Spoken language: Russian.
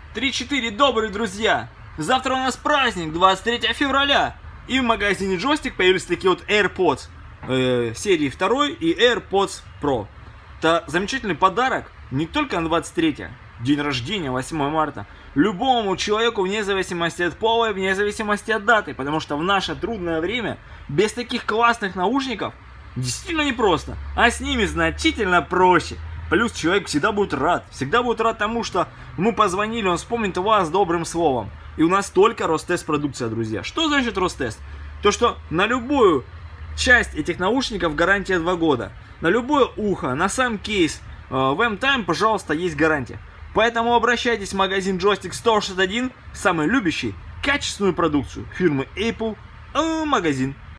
3-4, добрые друзья! Завтра у нас праздник, 23 февраля. И в магазине Joystick появились такие вот AirPods серии 2 и AirPods Pro. Это замечательный подарок не только на 23 день рождения, 8 марта, любому человеку вне зависимости от пола и вне зависимости от даты. Потому что в наше трудное время без таких классных наушников действительно непросто, а с ними значительно проще. Плюс человек всегда будет рад тому, что ему позвонили, он вспомнит вас добрым словом. И у нас только Ростест продукция, друзья. Что значит Ростест? То, что на любую часть этих наушников гарантия 2 года. На любое ухо, на сам кейс, в M-Time, пожалуйста, есть гарантия. Поэтому обращайтесь в магазин Joystick 161, самый любящий качественную продукцию фирмы Apple, магазин